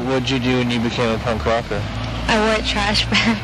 what'd you do when you became a punk rocker? I wore a trash bag.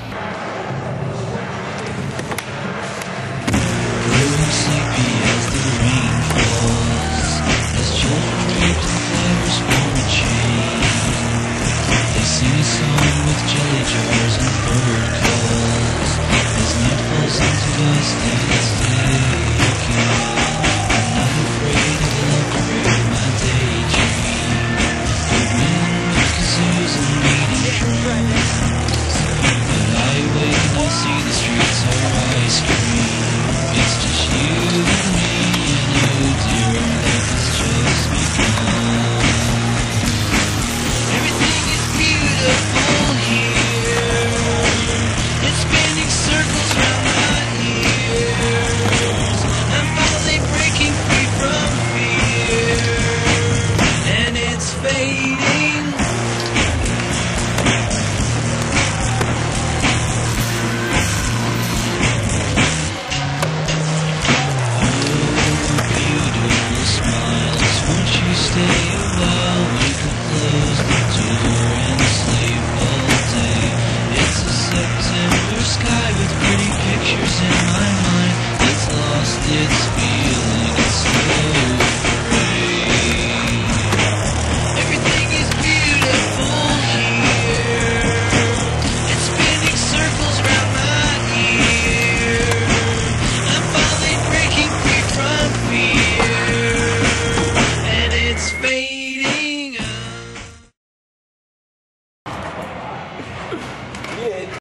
Sleepy as the rain falls, as children raped and flowers form a chain. They sing a song with jelly jars and bird calls, as night falls into dusk and it's day again. I'm not afraid of the upgrade my daydream, of men with kazoos and beating drums. But I wake and I see the streets are ice cream. It's just you and me, and oh dear, our life has just begun. Everything is beautiful here. It's spinning circles round my ears. I'm finally breaking free from fear, and it's fading. Won't you stay a while? We could close the door.